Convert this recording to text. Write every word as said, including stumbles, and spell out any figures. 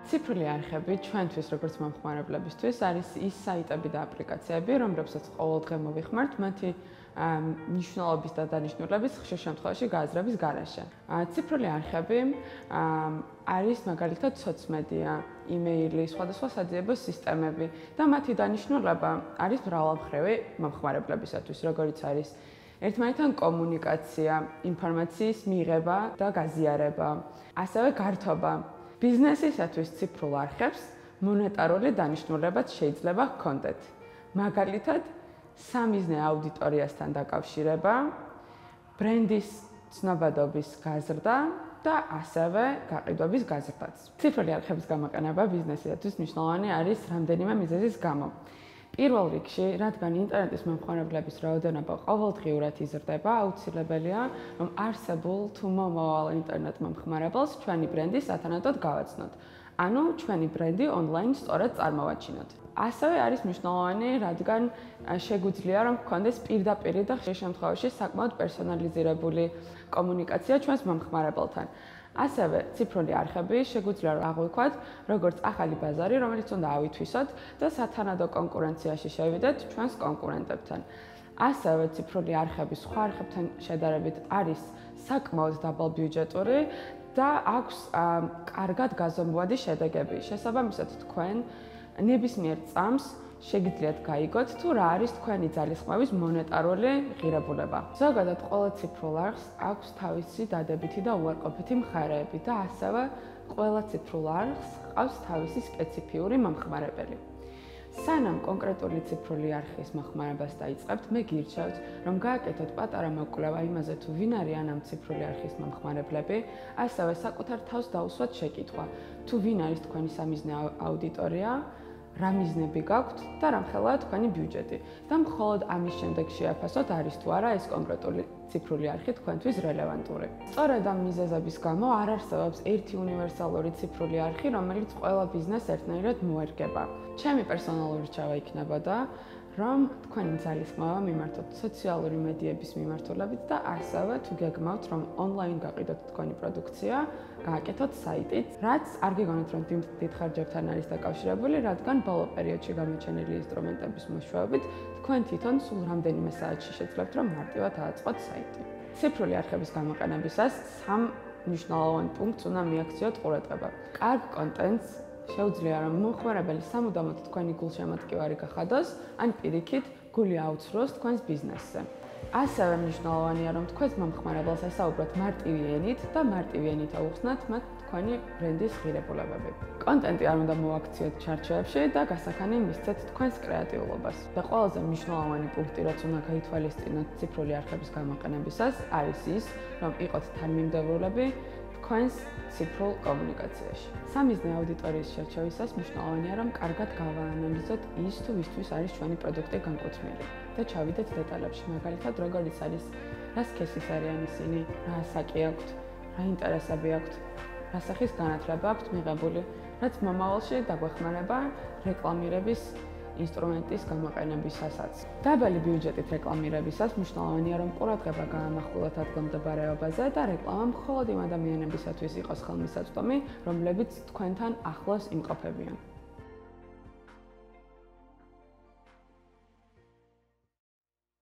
ციფრული არხები ჩვენთვის, როგორც მომხმარებლებისთვის, არის ის საიტები და აპლიკაციები, რომლებსაც ყოველდღე მოვიხმართ მათი მნიშვნელობის და დანიშნულების ხშირ შემთხვევაში გააზრების გარეშე. ციფრული არხები არის მაგალითად სოციმედია, იმეილი, სხვადასხვა საძიებო სისტემები და მათი დანიშნულება არის მრავალმხრივი მომხმარებლებისათვის, როგორიც არის ერთმანეთთან კომუნიკაცია, ინფორმაციის მიღება და გაზიარება, ასევე გართობა. ბიზნესისათვის ციფრულ არხებს მონეტარული დანიშნულებაც შეიძლება ჰქონდეთ. მაგალითად, სამიზნე აუდიტორიასთან დაკავშირება, ბრენდის ცნობადობის გაზრდა და ასევე გაყიდვების გაზრდაც. ციფრული არხების გამოყენება ბიზნესისათვის მნიშვნელოვანი არის რამდენიმე მიზეზის გამო. პირველ რიგში, რადგან ინტერნეტის მომხმარებლების რაოდენობა ყოველდღიურად იზრდება, აუცილებელია, რომ არსებულ თუ მომავალ ინტერნეტ მომხმარებელს ჩვენი ბრენდი სათანადოდ გავაცნოთ. ანუ ჩვენი ბრენდი ონლაინ სწორად წარმოვაჩინოთ. ასევე არის მნიშვნელოვანი, რადგან შეგვიძლია რომ გქონდეს პირდაპირი და ხშირ შემთხვევაში საკმაოდ პერსონალიზირებული კომუნიკაცია ჩვენს მომხმარებელთან. ასევე ციფრული არხები შეგვიძლია აღვიქვათ როგორც ახალი ბაზარი, რომელიც უნდა ავითვისოთ და სათანადო კონკურენციაში შევიდეთ ჩვენს კონკურენტებთან. ასევე ციფრული არხები სხვა არხებთან შედარებით არის საკმაოდ დაბალბიუჯეტური და აქვს კარგად გაზომვადი შედეგები. შესაბამისად, თქვენ ნებისმიერ წამს შეგიძლიათ გაიგოთ, თუ რა არის თქვენი ძალისხმევის მონეტარული ღირებულება. ზოგადად, ყველა ციფრულ არხს აქვს თავისი დადებითი და უარყოფითი მხარეები და ასევე ყველა ციფრულ არხს ჰყავს თავისი სპეციფიური მომხმარებელი. სანამ კონკრეტული ციფრული არხის მოხმარებას დაიწყებთ, მე გირჩევთ, რომ გააკეთოთ პატარა მოკვლევა იმაზე, თუ ვინ არიან ამ ციფრული არხის მომხმარებლები, ასევე საკუთარ თავს დაუსვათ შეკითხვა, თუ ვინ არის თქვენი სამიზნე აუდიტორია, რა მიზნები გაქვთ და რამხელაა თქვენი ბიუჯეტი და მხოლოდ ამის შემდეგ შეაფასოთ, არის თუ არა ეს კონკრეტული ციფრული არხი თქვენთვის რელევანტური. სწორედ ამ მიზეზების გამო არ არსებობს ერთი უნივერსალური ციფრული არხი, რომელიც ყველა ბიზნესს ერთნაირად მოერგება. ჩემი პერსონალური რჩევა იქნებოდა, რომ თქვენი ძალისხმევა მიმართოთ სოციალური მედიების მიმართულებით და ასევე თუ გეგმავთ, რომ ონლაინ გაყიდოთ თქვენი პროდუქცია, გააკეთოთ საიტით, რაც არ გიგონოთ, რომ დიდ ხარჯებთან არის დაკავშირებული, რადგან ბოლო პერიოდში გამოჩენილი ინსტრუმენტების მეშვეობით თქვენ თვითონ სულ რამდენიმე საათში შეძლებთ, რომ მარტივად ააწყოთ საიტი. ციფრული არხების გამოყენებისას სამ მნიშვნელოვან პუნქტს უნდა მიაქციოთ ყურადღება. კარგ კონტენტს შეუძლია რომ მომხმარებელი სამუდამოდ თქვენი გულშემატკივარი გახადოს, ან პირიქით გული აუცროს თქვენს ბიზნესზე. ასევე მნიშვნელოვანია რომ თქვენს მომხმარებელს ესაუბროთ მარტივი ენით და მარტივი ენით აუხსნათ მათ თქვენი ბრენდის ღირებულებები. კონტენტი არ უნდა მოაქციოთ ჩარჩოებში და გასახანი მისცეთ თქვენს კრეატიულობას. და ყველაზე მნიშვნელოვანი პუნქტი, რაც უნდა გაითვალისწინოთ ციფრული არხების გამოყენებისას, არის ის, რომ იყოთ თანმიმდევრულები თქვენს ციფრულ კომუნიკაციაში. სამიზნე აუდიტორიის შერჩევისას მნიშვნელოვანია, რომ კარგად გავაანალიზოთ ის, თუ ვისთვის არის ჩვენი პროდუქტი განკუთვნილი და ჩავიდეთ დეტალებში, მაგალითად, როგორიც არის, რა სქესის არიან ისინი, რა ასაკი აქვთ, რა ინტერესები აქვთ, რა სახის განათლება აქვთ მიღებული, რაც მომავალში დაგვეხმარება რეკლამირების ინსტრუმენტის გამოყენებისასაც. დაბალი ბიუჯეტით რეკლამირებისას მნიშვნელოვანია, რომ ყურადღება გაამახვილოთ ადგილმდებარეობაზე და რეკლამა მხოლოდ იმ ადამიანებისათვის იყოს ხელმისაწვდომი, რომლებიც თქვენთან ახლოს იმყოფებიან.